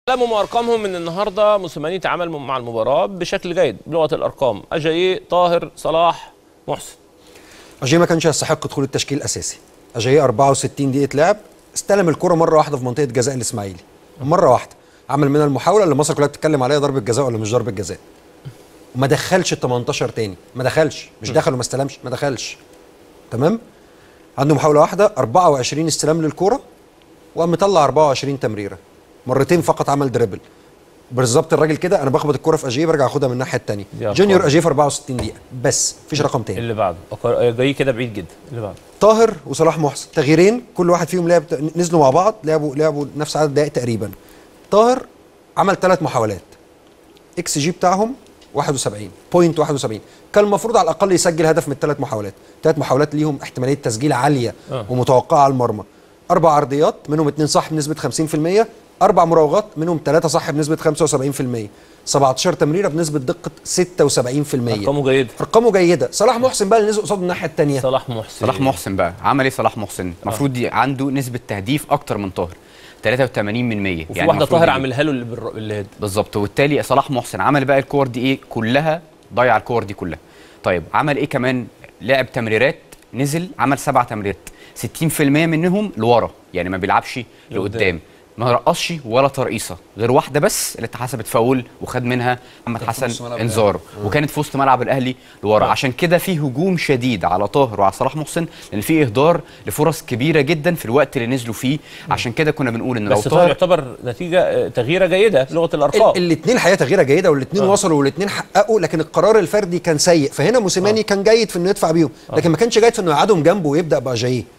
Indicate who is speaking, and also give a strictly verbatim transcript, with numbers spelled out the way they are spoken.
Speaker 1: علمهم وارقامهم من النهارده موسيماني تعامل مع المباراه بشكل جيد بلغه الارقام. اجاييه، طاهر، صلاح، محسن.
Speaker 2: اجاييه ما كانش يستحق دخول التشكيل الاساسي. اجاييه أربعة وستين دقيقه لعب، استلم الكره مره واحده في منطقه جزاء الاسماعيلي، مره واحده عمل منها المحاوله اللي مصر كلها بتتكلم عليها ضربه جزاء ولا مش ضربه جزاء. وما دخلش ال تمنتاشر تاني، ما دخلش، مش دخل وما استلمش، ما دخلش. تمام؟ عنده محاوله واحده، أربعة وعشرين استلام للكره وقام مطلع أربعة وعشرين تمريره. مرتين فقط عمل دريبل. بالظبط الراجل كده انا بخبط الكره في اجاييه برجع اخدها من الناحيه الثانيه. جونيور اجاييه في أربعة وستين دقيقه بس، مفيش رقم تاني.
Speaker 1: اللي بعده اجاييه كده بعيد جدا. اللي بعده
Speaker 2: طاهر وصلاح محسن، تغييرين كل واحد فيهم لعب، نزلوا مع بعض لعبوا لعبوا نفس عدد الدقائق تقريبا. طاهر عمل ثلاث محاولات، اكس جي بتاعهم واحد وسبعين بوينت واحد وسبعين، كان المفروض على الاقل يسجل هدف من الثلاث محاولات. ثلاث محاولات ليهم احتماليه تسجيل عاليه أه. ومتوقعه على المرمى. اربع عرضيات منهم اثنين صح بنسبه خمسين في المية، اربع مراوغات منهم ثلاثه صح بنسبه خمسة وسبعين في المية، سبعتاشر تمريره بنسبه دقه ستة وسبعين في المية.
Speaker 1: ارقامه جيده،
Speaker 2: ارقامه جيده. صلاح محسن بقى اللي نزل قصاد الناحيه الثانيه.
Speaker 1: صلاح محسن
Speaker 3: صلاح محسن بقى عمل ايه؟ صلاح محسن المفروض آه. عنده نسبه تهديف اكتر من طاهر، ثلاثة وثمانين من مية،
Speaker 1: وفي يعني واحده طاهر عاملها له اللي
Speaker 3: بالظبط. وبالتالي صلاح محسن عمل بقى الكور دي ايه كلها، ضيع الكور دي كلها. طيب عمل ايه كمان؟ لعب تمريرات، نزل عمل سبع تمريرات، ستين في المية منهم لورا، يعني ما بيلعبش لقدام، ما رقصش ولا ترقيصه غير واحده بس اللي اتحسبت فاول وخد منها محمد حسن انذار، وكانت في وسط ملعب الاهلي لورا. عشان كده في هجوم شديد على طاهر وعلى صلاح محسن، لان في اهدار لفرص كبيره جدا في الوقت اللي نزلوا فيه. عشان كده كنا بنقول ان لو
Speaker 1: طاهر يعتبر نتيجه تغييره جيده بلغه الارقام.
Speaker 2: الاثنين الحقيقه تغييره جيده، والاثنين آه. وصلوا والاثنين حققوا، لكن القرار الفردي كان سيء. فهنا موسيماني آه. كان جيد في انه يدفع بيهم، لكن ما كانش جيد في انه يقعدهم جنبه ويبدا باجاييه.